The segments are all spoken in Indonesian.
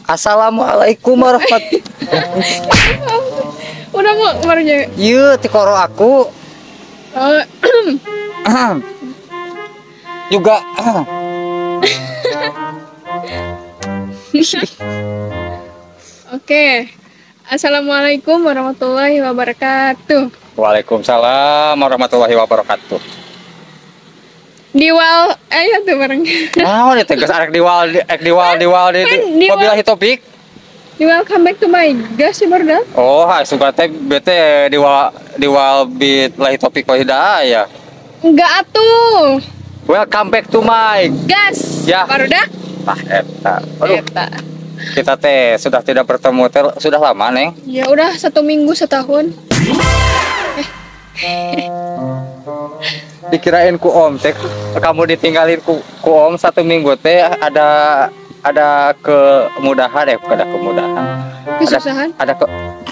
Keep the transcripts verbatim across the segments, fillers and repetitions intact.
Assalamualaikum warahmatullahi. Udah mau kemarinnya. Iya, tikoro aku. Oh. Juga. Oke. Assalamualaikum warahmatullahi wabarakatuh. Waalaikumsalam warahmatullahi wabarakatuh. Diwal, ayo tuh bareng. Nah, ini tegas arek diwal, arek diwal, diwal di wabillahi topik. Diwal come back to my gas ya baru. Oh, suka teh bete diwal diwal billahi topik ya. Enggak atuh. Welcome back to my gas. Ya. Baru dah. Ah, eta. Aduh. Eta. Kita teh sudah tidak bertemu teh sudah lama, Neng. Ya udah satu minggu setahun. Dikirain ku Om teh kamu ditinggalin ku, ku Om satu minggu teh ada ada kemudahan ya, ada kemudahan. Kesusahan? Ada, ada ke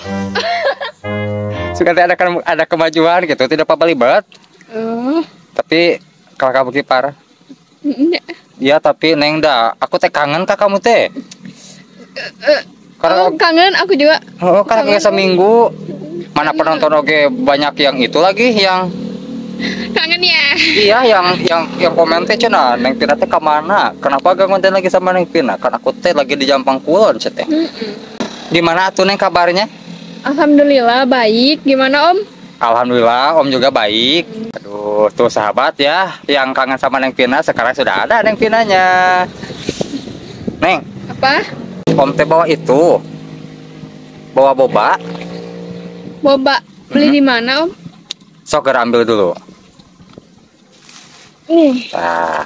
suka teh ada ada kemajuan gitu, tidak apa-apa libat. Oh. Tapi kalau kamu kipar. Iya. Ya, tapi Neng dah, aku teh kangen ka kamu teh. Uh, Karena oh, kangen aku juga. Oh, kan kayak seminggu. Mana penonton oke banyak yang itu lagi yang kangen ya. iya yang yang yang komen teh cenah Neng Pina teh ke mana? Kenapa gak ngonten lagi sama Neng Pina? Kan aku teh lagi di Jampang Kulon teh. Mm -mm. Gimana atuh Neng kabarnya? Alhamdulillah baik. Gimana Om? Alhamdulillah Om juga baik. Aduh, tuh sahabat ya, yang kangen sama Neng Pina sekarang sudah ada Neng Pinanya. Neng. Apa? Om teh bawa itu. Bawa boba. Boba beli hmm. di mana Om? Sok ambil dulu. Nih. Nah,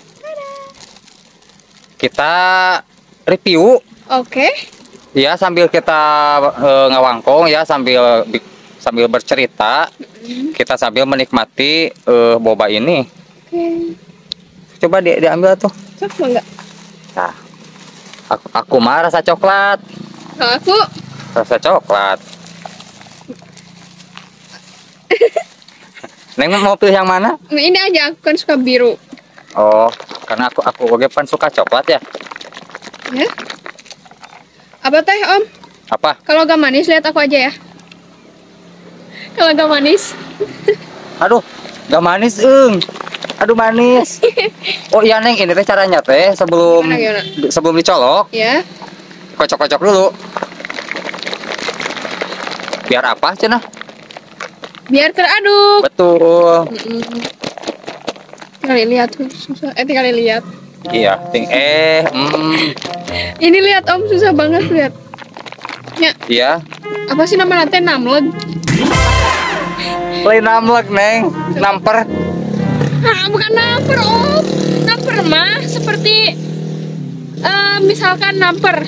kita review. Oke. Okay. Ya sambil kita uh, ngawangkong ya sambil sambil bercerita. Hmm. Kita sambil menikmati uh, boba ini. Oke. Okay. Coba di, diambil tuh. Coba enggak? Nah, aku aku mah rasa coklat. Kalau aku rasa coklat. Neng mau pilih yang mana? Ini aja, aku kan suka biru. Oh, karena aku aku oke pan suka coklat ya. Ya. Apa teh Om? Apa? Kalau gak manis lihat aku aja ya. Kalau gak manis. Aduh, gak manis, eng. Aduh manis. Oh iya Neng, ini teh caranya teh sebelum gimana, gimana? sebelum dicolok. Ya. Kocok-kocok dulu. Biar apa cenah? Biar teraduk. Betul. Mm-mm. Kali lihat susah. Eh kali lihat. Iya, ting eh. Mm. Ini lihat Om susah banget lihat. Ya. Iya. Apa sih nama nanti namleg? Lain namleg Neng, namper. Ah, bukan namper Om. Namper mah seperti uh, misalkan namper.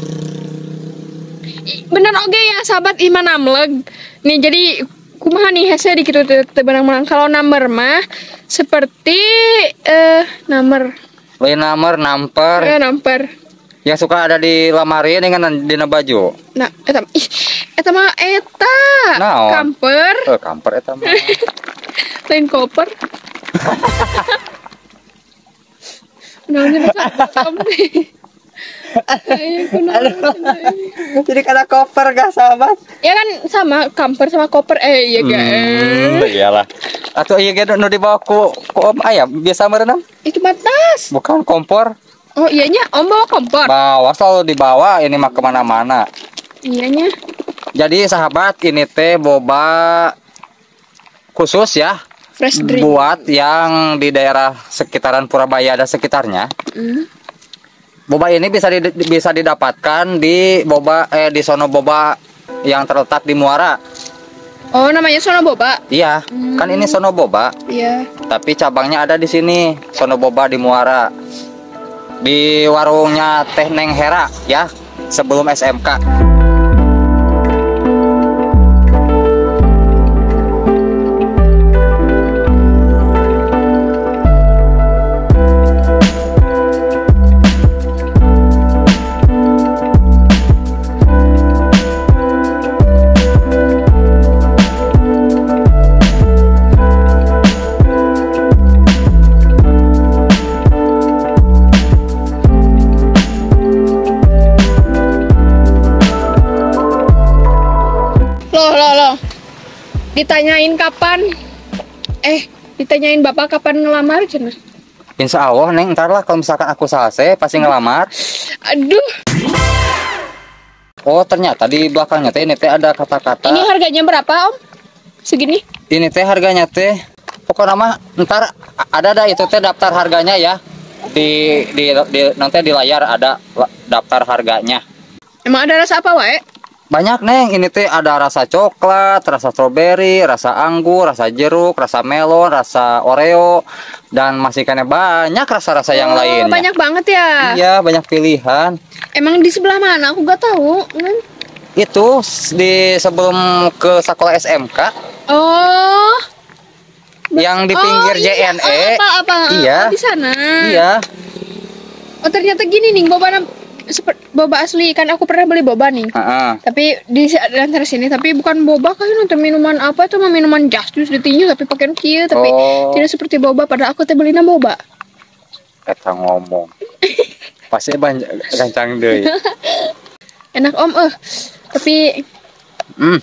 Bener oke okay, ya sahabat Iman namleg. Nih jadi kumaha nih hese di kitu teh benang-benang kalau number mah seperti eh uh, number lain number namper ya number yang suka ada di lamari dengan di baju. Nah eta ih eta mah eta nah, kamper eh kamper eta mah lain koper naonnya jadi kada koper gak sahabat? Ya kan sama kamper sama koper eh iya gak? Hmm, iyalah. Atau iya gak nu dibawa ku ku Om ayam biasa merenang? Itu batas. Bukan kompor. Oh iyanya Om bawa kompor. Bawa selalu dibawa ini mah kemana-mana. Iyanya. Jadi sahabat ini teh boba khusus ya. Fresh drink. Buat yang di daerah sekitaran Purabaya dan sekitarnya. Mm. Boba ini bisa di, bisa didapatkan di boba eh di Sono Boba yang terletak di Muara. Oh, namanya Sono Boba. Iya, hmm. Kan ini Sono Boba. Iya. Tapi cabangnya ada di sini, Sono Boba di Muara. Di warungnya Teh Neng Hera ya, sebelum S M K. ditanyain kapan eh ditanyain bapak kapan ngelamar cenah. Insya Allah neng, ntar lah kalau misalkan aku selesai pasti ngelamar. Aduh. Oh ternyata di belakangnya teh ini teh ada kata-kata. Ini harganya berapa om? Segini? Ini teh harganya teh pokoknya mah ntar ada ada itu teh daftar harganya ya di di, di nanti di layar ada daftar harganya. Emang ada rasa apa wae? Banyak neng, ini teh ada rasa coklat, rasa stroberi, rasa anggur, rasa jeruk, rasa melon, rasa oreo, dan masih kena banyak rasa-rasa yang Oh, lainnya. banyak banget ya. Iya, banyak pilihan. Emang di sebelah mana? Aku gak tahu. Kan? Itu di sebelum ke sekolah S M K Oh. yang di pinggir oh, iya. J N E. Oh, apa apa? Iya. Oh, di sana. Iya. Oh, ternyata gini nih, boba seperti boba asli kan aku pernah beli boba nih. Uh-uh. Tapi di antara sini tapi bukan boba kan untuk minuman apa itu mah minuman jas jus ditinju tapi pakai kieu tapi Oh. tidak seperti boba pada aku teh beli boba. Eta ngomong. Pasti banyak gancang deui. Enak om eh tapi Hmm.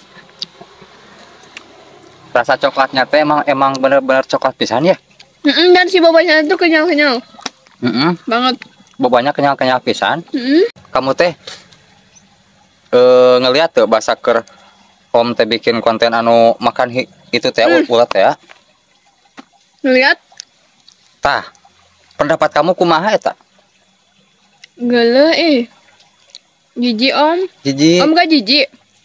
Rasa coklatnya teh emang emang bener-bener coklat pisan ya. mm-mm, dan si bobanya itu kenyal-kenyal Heeh. banget. Bobanya kenyal-kenyal pisan. Mm-mm. Kamu teh eh ngelihat tuh bahasa ker om teh bikin konten anu makan hi, itu teh Hmm. ulat ya. Lihat Tah, pendapat kamu kumaha eta? gele eh jijik om. Jijik. Om gak jijik?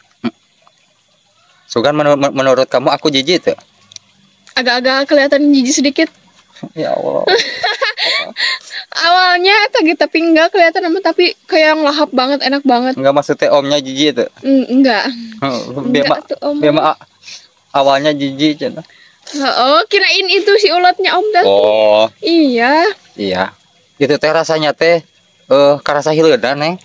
Sugan menur menurut kamu aku jijik tuh? Agak-agak kelihatan jijik sedikit. Ya Allah. Awalnya tadi tapi enggak kelihatan ama tapi kayak ngelahap banget, enak banget. Enggak maksudnya omnya jijik tuh. Mm, enggak. Biar Enggak tuh, Om. biar ma- awalnya jijik cenah. Oh, kirain itu si ulatnya om dah. Oh, Iya. iya. Itu teh rasanya teh eh karasa hileudana neng.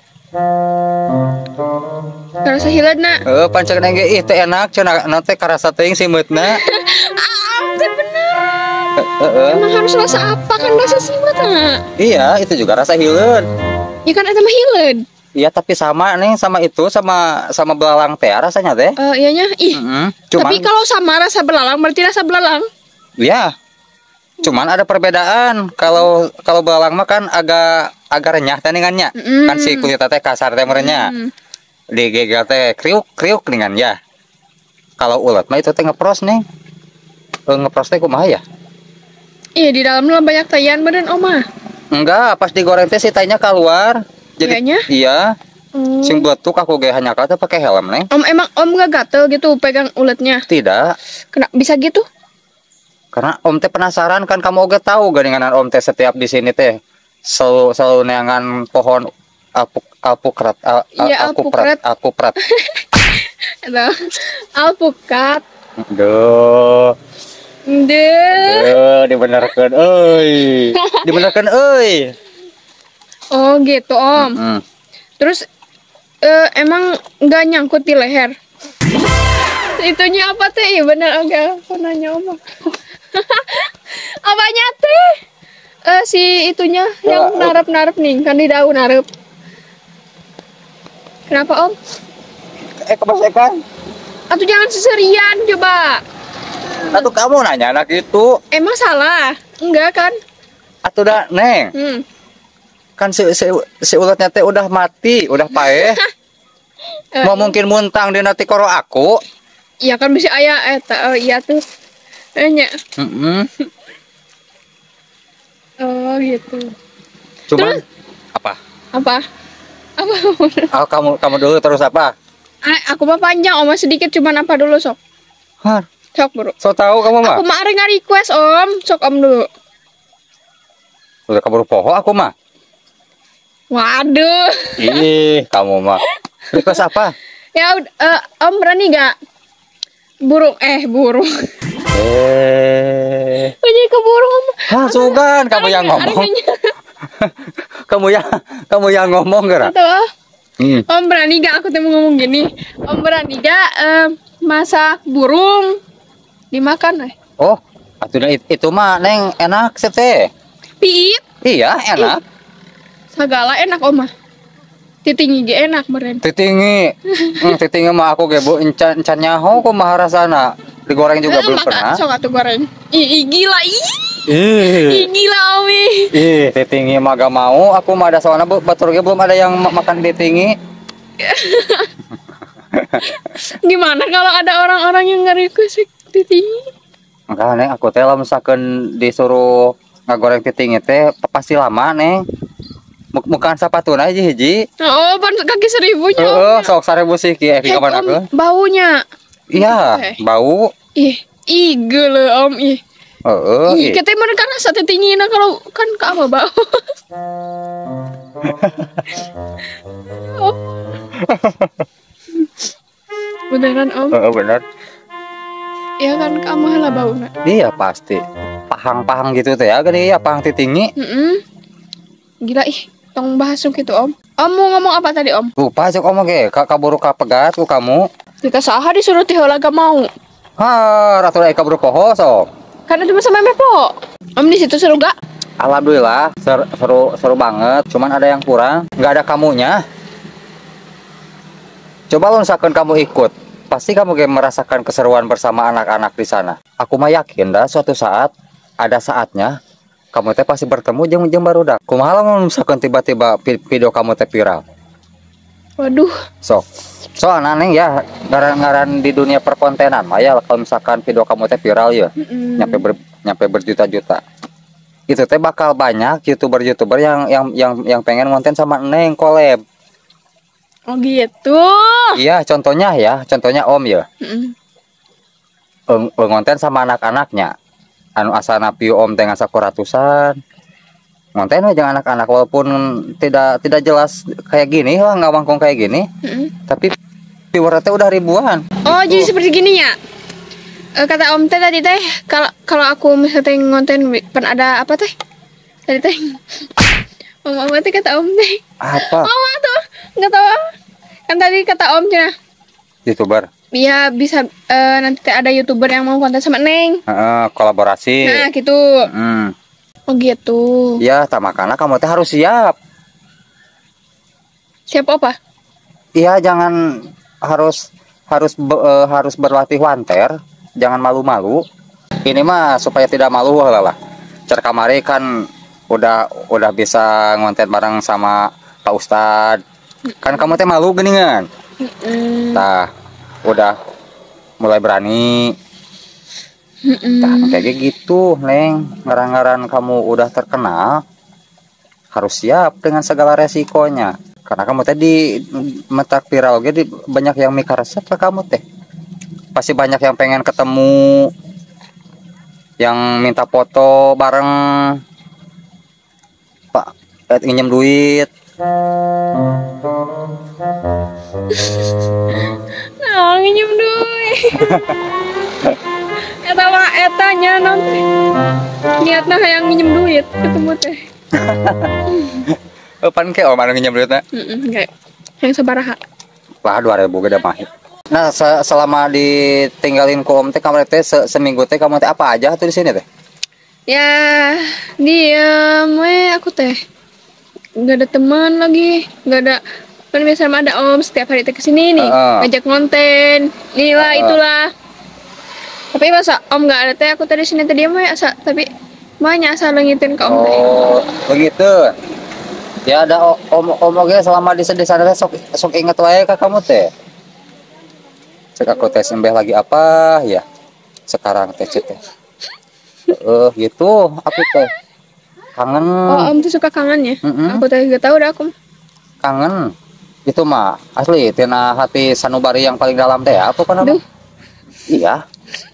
Karasa hiladna. Eh pancen neng ge ih teh enak cenah nanti karasa teuing simeutna. Ah, teh bener. Heeh. Emang harus rasa apa kan rasa siwat nah. Iya, itu juga rasa hileud. Ya kan eta mah hileud. Iya, tapi sama neng sama itu sama sama belalang teh rasanya teh. Eh iyanya ih. Heeh. Cuman Tapi kalau sama rasa belalang berarti rasa belalang. iya. Cuman ada perbedaan. Kalau kalau belalang mah kan agak agak renyah tandingannya. Mm. Kan si kulit teh kasar teh merenyah. Hmm. Di gegal teh kriuk-kriuk dengan ya. Kalau ulat mah itu teh ngepros nih. Eh, ngepros teh kumaha ya? Iya di dalam lah banyak tayan badan oma. Enggak, pas digoreng teh si tainya keluar. Jadi Iyanya? iya, Oh. sing beletuk aku ge hanya kata pakai helm neng. Om emang om gak gatel gitu pegang uletnya. Tidak, Kena bisa gitu? karena om teh penasaran kan kamu oge tahu garinganan om teh setiap di sini teh selalu selalu neangan pohon alpuk alpukrat al, al, Iya, alpukrat alpukrat. Atau alpukat. Duh. Deh. Duh, dibenerkeun euy. Dibenerkeun euy. Oh gitu om. Hmm. Terus eh, emang nggak nyangkut di leher? Itunya apa teh? Iya bener oke. Aku nanya om. Apanya teh? Eh si itunya yang Ya, narap-narap nih kan di daun narap. Kenapa om? Eh kebasekan. Atau jangan seserian coba. Atuh kamu nanya anak itu. Emang salah? Enggak kan? Atuh dah neng. Hmm. Kan si, si, si ulatnya teh udah mati, udah paeh. Eh, Mau mungkin muntang di nanti koro aku. Iya kan bisa ayah eh ta- oh, iya tuh. Nanya. Mm-mm. Oh gitu. Cuman apa? Apa? Apa? Oh, kamu kamu dulu terus apa? Ah, aku mah panjang, om mah sedikit cuman apa dulu sok. Hah, Sok bro. so tahu kamu mah? Aku mah ada nggak request om, sok om dulu. Udah kabur poho aku mah. Waduh. Ih, kamu mah. Request apa? Ya ud- eh, om berani gak? Burung eh burung. Eh, Jadi ke burung. hah, sugan kamu yang ngomong. kamu yang kamu yang ngomong gerak. Atau ah, Hmm. om berani gak aku tuh mau ngomong gini? Om berani gak eh, masak burung dimakan eh? Oh, atuh dah, it- itu mah neng enak sih teh. Piip. Iya, enak. Segala enak om mah. Titingi ge enak meren. Titingi. Hmm, titingi mah aku ge bu encan encan nyaho kumaha rasana. Digoreng juga Eh, belum makan, pernah. sok atuh goreng. Ih, ih, gila ih. Ih, Ih, gila Omi. ih, titingi mah gak mau. Aku mah ada soalnya bu, batur ge belum ada yang ma- makan titingi. Gimana kalau ada orang-orang yang nggak request titik? Enggak, Neng, aku teh lamun misalkan disuruh ngagoreng titingi teh pasti lama, Neng. Muk- Mukaan sapatuna aja hiji. Oh, pan kaki seribunya Heeh, Om. sok sarebu sih ki eh, di Hek, kapan Om, aku. baunya. Iya, Oke. bau. Ih, ih, gele Om, ih. Heeh. Ih, ih. kita mana kan sate tinggi nah kalau kan ke apa bau? Oh. Beneran Om? Heeh, bener. Ya kan kamu lah bau nak. Iya pasti. Pahang-pahang gitu teh ya, gini ya pahang titingi. Mm-mm. Gila ih, tong bahas gitu Om. Om mau ngomong apa tadi Om? Lupa cok omong ge, ka kaburu kapegat ku kamu. Kita saha disuruh tihola gak mau. Ha, ratu lai kaburu poho sok. Karena cuma sama Mepo. Om di situ seru gak? Alhamdulillah ser- seru seru banget. Cuman ada yang kurang, nggak ada kamunya. Coba lo misalkan kamu ikut, pasti kamu kayak merasakan keseruan bersama anak-anak di sana. Aku mah yakin dah suatu saat ada saatnya kamu teh pasti bertemu jeung jeung barudak. Kumaha lamun misalkan tiba-tiba vi- video kamu teh viral. Waduh. Sok. Soalnya Neng ya, ngaran-ngaran di dunia perkontenan mah ya kalau misalkan video kamu teh viral ya, Mm-mm. nyampe ber, nyampe berjuta-juta. Itu teh bakal banyak YouTuber-YouTuber yang yang yang yang pengen konten sama Neng collab. Oh gitu. Iya, contohnya ya, contohnya Om ya. Mm-mm. Eng- eng ngonten sama anak-anaknya. Anu asana pieu Om teh ngasa ratusan. Ngonten we jeung anak-anak walaupun tidak tidak jelas kayak gini lah, nggak mangkong kayak gini, Mm-mm. tapi viewer teh udah ribuan. Oh jadi seperti gini ya? Eh, kata Om teh tadi teh kalau kalau aku misalnya ngonten kan ada apa teh? Tadi teh Om Om teh kata Om teh. Apa? Oh tuh nggak tahu ah. Kan tadi kata Om cina. YouTuber. Iya bisa eh, nanti teh ada YouTuber yang mau konten sama Neng. Heeh, kolaborasi. Nah gitu. Hmm. Oh gitu. Ya, tak makanya kamu teh harus siap. Siapa apa? Iya, jangan harus harus be- eh, harus berlatih wanter, jangan malu-malu. Ini mah supaya tidak malu lah lah. Cer kamari kan udah udah bisa ngonten bareng sama Pak Ustad. Kan kamu teh malu geningan. Mm-mm. Tah, udah mulai berani. Mm-mm. Tah, kayak gitu, Neng. Ngaran-ngaran kamu udah terkenal, harus siap dengan segala resikonya. Karena kamu tadi mentak viral jadi banyak yang mikir resep ke kamu teh. Pasti banyak yang pengen ketemu, yang minta foto bareng. Pak, eh, nginjem duit. Nah, nginjem duit. Eta mah etanya nanti. Niatna hayang nginjem duit ketemu teh. Pan ke om anu nginjem duitnya. Heeh, kayak yang sabaraha. Wah, dua ribu gede mah. Nah, se- selama ditinggalin ku om teh kamu teh se- seminggu teh kamu teh apa aja tuh di sini teh? Ya, diam we aku teh. Nggak ada teman lagi, nggak ada kan biasa mah ada Om setiap hari teh kesini nih, Heeh. ngajak konten. Inilah Heeh. itulah. Tapi masa Om nggak ada teh aku tadi sini tadi mah asa tapi banyak asa lengitin ke Om teh. Oh, begitu. Ya ada o- om om oge selama di di sana teh sok sok inget wae ka kamu teh. Cek aku teh sembeh lagi apa ya? Sekarang teh cek teh. Eh gitu, aku teh kangen, Oh Om tuh suka kangen ya? Mm-mm. Aku teh gak tahu dah aku. kangen. Itu mah asli tina hati sanubari yang paling dalam teh apa kan? Duh. Iya.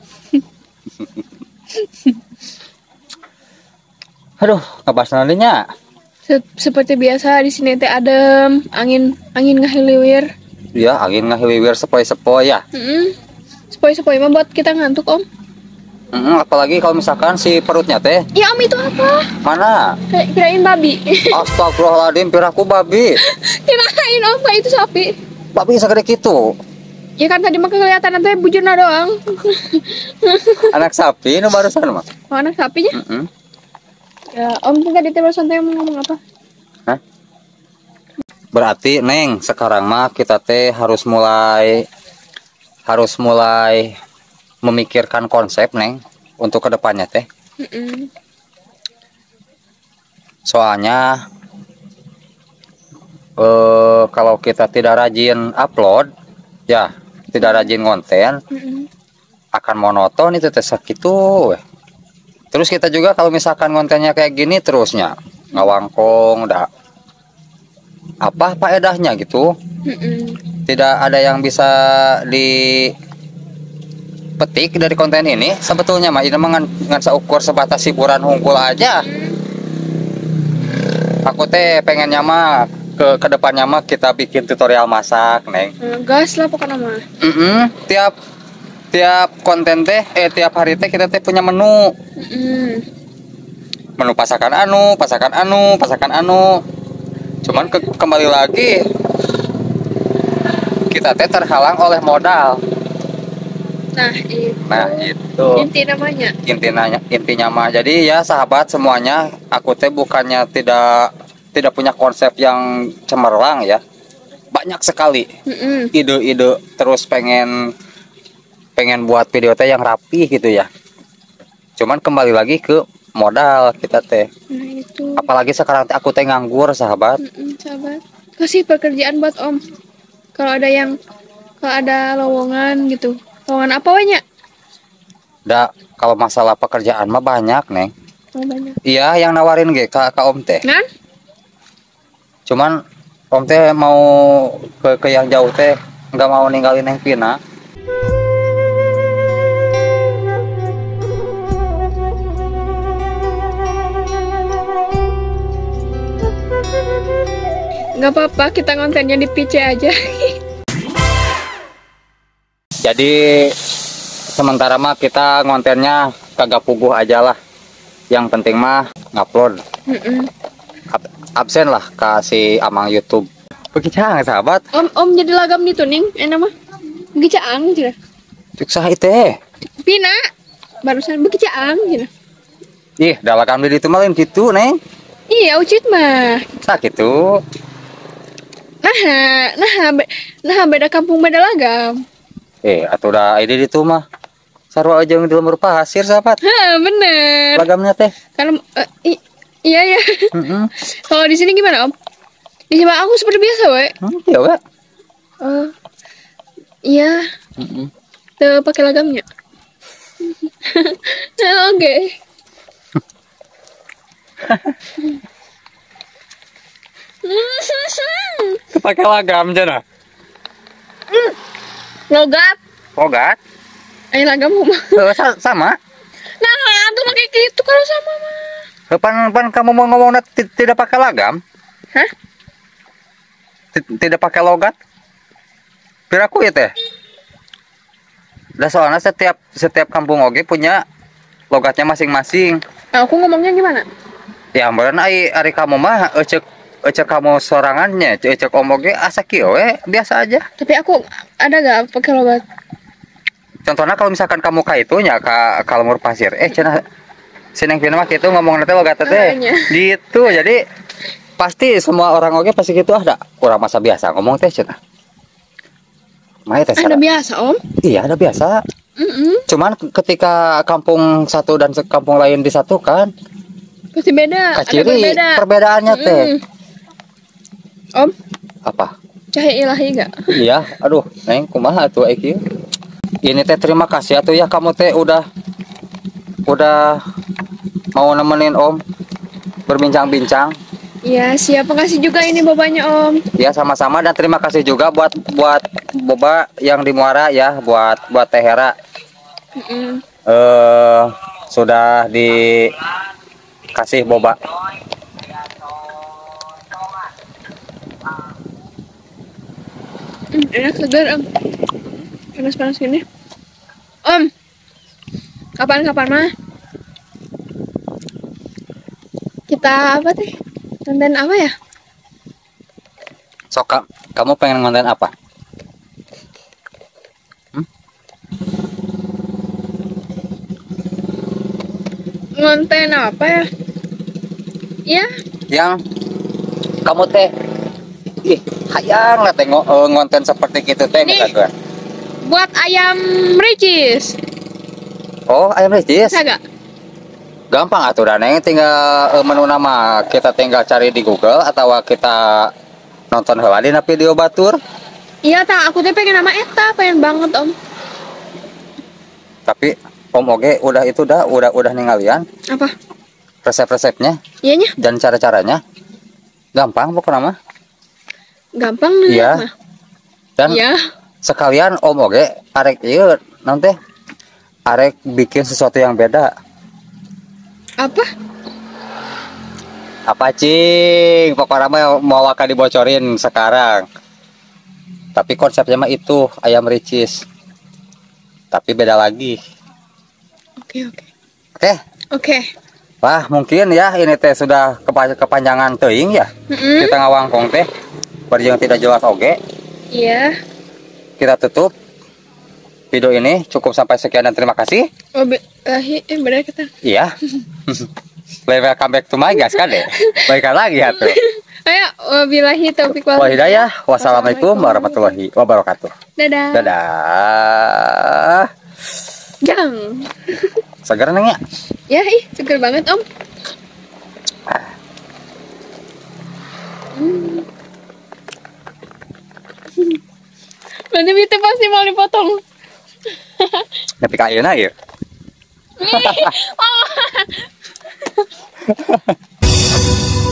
Aduh, ngebahas nantinya. Se- seperti biasa di sini teh adem, angin angin ngahiliwir. Ya, angin ngahiliwir sepoi-sepoi ya. Heeh. Sepoi-sepoi mah buat kita ngantuk Om. Mm, apalagi kalau misalkan si perutnya teh Ya Om itu apa? mana? Kayak kirain babi. Astagfirullahaladzim, piraku babi. Kirain Om kayak itu sapi. Babi segede gitu. Ya kan tadi mah kelihatan nanti bujurna doang. Anak sapi nu barusan mah. Oh, anak sapinya? Mm-mm. Ya, Om tuh tadi terus santai mau ngomong apa? Hah? Berarti Neng, sekarang mah kita teh harus mulai harus mulai memikirkan konsep neng untuk kedepannya teh. Mm-mm. Soalnya eh, kalau kita tidak rajin upload, ya tidak rajin konten, Mm-mm. akan monoton itu teh sakitu weh. Terus kita juga kalau misalkan kontennya kayak gini terusnya ngawangkong, dah apa faedahnya gitu. Mm-mm. Tidak ada yang bisa dipetik dari konten ini. Sebetulnya mah ini mah ngan, ngan seukur sebatas hiburan hungkul aja. Aku teh pengennya mah ke kedepannya mah kita bikin tutorial masak, neng. Eh, gas lah pokoknya mah. Mm-mm, tiap tiap konten teh eh tiap hari teh kita teh punya menu Mm-mm. menu pasakan anu pasakan anu pasakan anu cuman ke, kembali lagi kita teh terhalang oleh modal. Nah itu. Nah itu Inti namanya. intinya intinya mah jadi ya sahabat semuanya, aku teh bukannya tidak tidak punya konsep yang cemerlang ya, banyak sekali Mm-mm. ide-ide, terus pengen pengen buat video teh yang rapi gitu ya, cuman kembali lagi ke modal kita teh, Nah itu. apalagi sekarang teh aku teh nganggur sahabat. Mm-mm, sahabat. Kasih pekerjaan buat Om. Kalau ada yang kalau ada lowongan gitu. Lowongan apa banyak? Da kalau masalah pekerjaan mah banyak neng, Oh banyak. iya yang nawarin ge ka, ka om teh, Kan? cuman om teh mau ke ke yang jauh teh nggak mau ninggalin Neng Pina. Nggak apa-apa, kita kontennya di P C aja. Jadi sementara mah kita ngontennya kagak puguh aja lah, yang penting mah ngupload. Mm-mm. Ab- absen lah kasih amang YouTube begitu sahabat. Om, om jadi lagam nih tuning, enak mah. Begicaang cina. Cuk saha teh Pina, barusan begicaang cina. ih dalakan di itu malin gitu neng Iya, ucit mah. sakitu. Nah, nah, be- nah beda kampung beda lagam. Eh atuh dah ide di itu mah sarua aja di lemur pasir sahabat Hah, bener. lagamnya teh. Kalau eh, i- iya ya. Mm-mm. Kalau di sini gimana om? Di sini aku seperti biasa, we. Hmm, iya wek. Oh, iya. Mm-mm. Tuh pakai lagamnya. Oke. Kepake lagam jana Logat. logat. Ayo lagam mah. Eh, sa- sama. Nah, tuh pakai gitu kalau sama mah. Pan pan kamu mau ngomong ti- tidak pakai lagam? Hah? Ti- Tidak pakai logat? Piraku ya teh. Dah soalnya setiap setiap kampung oge punya logatnya masing-masing. Aku ngomongnya gimana? Ya ampun ai ari kamu mah ecek ecek kamu sorangannya, ecek om oge asa kieu we, biasa aja. Tapi aku ada gak pakai logat? Contohnya kalau misalkan kamu ka itunya ka ka lemur pasir, eh cenah sineng pina mah kitu ngomong teh logat teh. Ah, iya. Gitu. Jadi pasti semua orang oge pasti gitu ada. Urang masa biasa ngomong teh cenah. Mah teh Ada biasa om? iya, ada biasa. Mm-mm. Cuman ketika kampung satu dan se- kampung lain disatukan, Pasti beda. Ada kaciri berbeda. perbedaannya teh. Mm-mm. Om, Apa? cahaya ilahi gak? Iya, aduh, neng kumaha tuh iki. Ini teh terima kasih atuh ya kamu teh udah udah mau nemenin Om berbincang-bincang. Iya, siap. Makasih juga ini bobanya om. Ya sama-sama, dan terima kasih juga buat buat boba yang di Muara ya, buat buat Teh Hera. Mm-mm. Eh sudah dikasih boba. Hmm, enak segar om. Panas-panas gini. Om, kapan-kapan mah kita apa teh? Konten apa ya? Sok Kak, kamu pengen ngonten apa? Konten apa ya? Iya, Yang kamu teh ih hayang lah teh ngo- eh, ngonten seperti gitu teh Nih. misalkan. buat ayam ricis. Oh, ayam ricis. Bisa gak? Gampang aturan Neng, tinggal eh, menu nama kita tinggal cari di Google atau kita nonton heula dina video batur. Iya tak, aku tuh pengen nama Eta, pengen banget om. Tapi Om Oge udah itu dah, udah udah ninggalian Apa? resep-resepnya Iyanya? dan cara-caranya. Gampang pokoknya mah. Gampang nih Iya. mah. Dan Iya. sekalian Om Oge arek ieu nanti arek bikin sesuatu yang beda. Apa? Apa cing? Pokoknya mah mau akan dibocorin sekarang. Tapi konsepnya mah itu ayam ricis. Tapi beda lagi. Oke oke. Oke. Oke. Wah, mungkin ya ini teh sudah kepa- kepanjangan teuing ya. Mm-mm. Kita ngawangkong teh bari yang tidak jelas oge. Iya. Kita tutup video ini cukup sampai sekian dan terima kasih. Oh, be- eh, eh benar kita. Iya. Welcome back to my guys kan deh. Baikkan lagi ya tuh. Ayo, wabillahi taufiq wal Wal hidayah. Wassalamualaikum warahmatullahi wabarakatuh. Dadah. Dadah. Jang. Segar neng ya? Ya, ih, seger banget, Om. Hmm. Nanti itu pasti mau dipotong. Tapi kayak ya. Ih, oh.